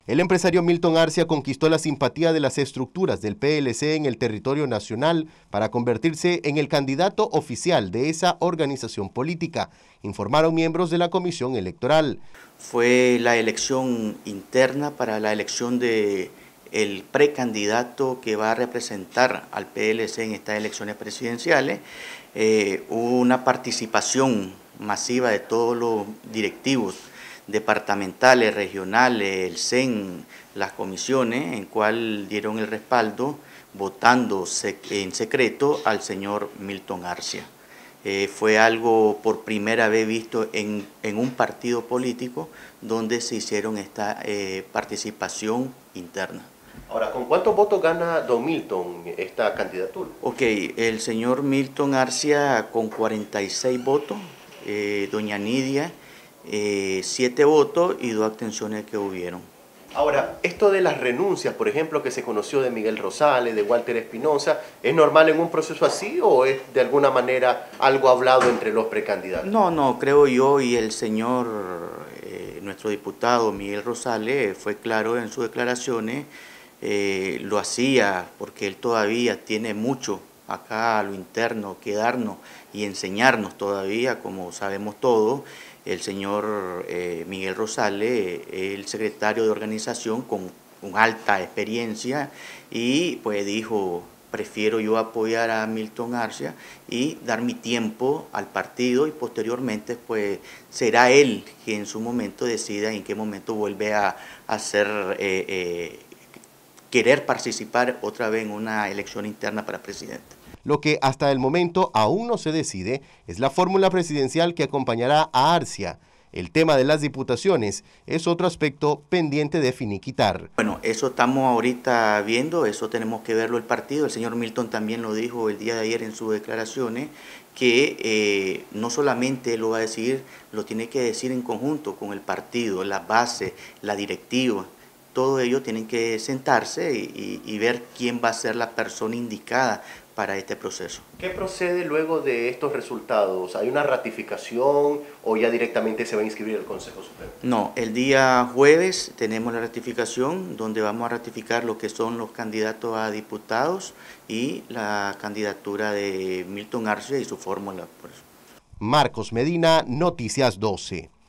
El empresario Milton Arcia conquistó la simpatía de las estructuras del PLC en el territorio nacional para convertirse en el candidato oficial de esa organización política, informaron miembros de la Comisión Electoral. Fue la elección interna para la elección de el precandidato que va a representar al PLC en estas elecciones presidenciales. Hubo una participación masiva de todos los directivos departamentales, regionales, el CEN, las comisiones, en cual dieron el respaldo, votando en secreto al señor Milton Arcia. Fue algo por primera vez visto en un partido político donde se hicieron esta participación interna. Ahora, ¿con cuántos votos gana don Milton esta candidatura? Ok, el señor Milton Arcia con 46 votos, doña Nidia 7 votos y 2 abstenciones que hubieron. Ahora, esto de las renuncias, por ejemplo, que se conoció de Miguel Rosales, de Walter Espinosa, ¿es normal en un proceso así o es de alguna manera algo hablado entre los precandidatos? No, creo yo, y el señor, nuestro diputado Miguel Rosales fue claro en sus declaraciones, lo hacía porque él todavía tiene mucho acá a lo interno que darnos y enseñarnos todavía, como sabemos todos. El señor Miguel Rosales, el secretario de organización con alta experiencia, y pues dijo, prefiero yo apoyar a Milton Arcia y dar mi tiempo al partido, y posteriormente pues será él quien en su momento decida en qué momento vuelve a hacer, querer participar otra vez en una elección interna para presidente. Lo que hasta el momento aún no se decide es la fórmula presidencial que acompañará a Arcia. El tema de las diputaciones es otro aspecto pendiente de finiquitar. Bueno, eso estamos ahorita viendo, eso tenemos que verlo el partido. El señor Milton también lo dijo el día de ayer en sus declaraciones, que no solamente él lo va a decir, lo tiene que decir en conjunto con el partido, la base, la directiva. Todos ellos tienen que sentarse y ver quién va a ser la persona indicada para este proceso. ¿Qué procede luego de estos resultados? ¿Hay una ratificación o ya directamente se va a inscribir el Consejo Supremo? No, el día jueves tenemos la ratificación, donde vamos a ratificar lo que son los candidatos a diputados y la candidatura de Milton Arcia y su fórmula. Marcos Medina, Noticias 12.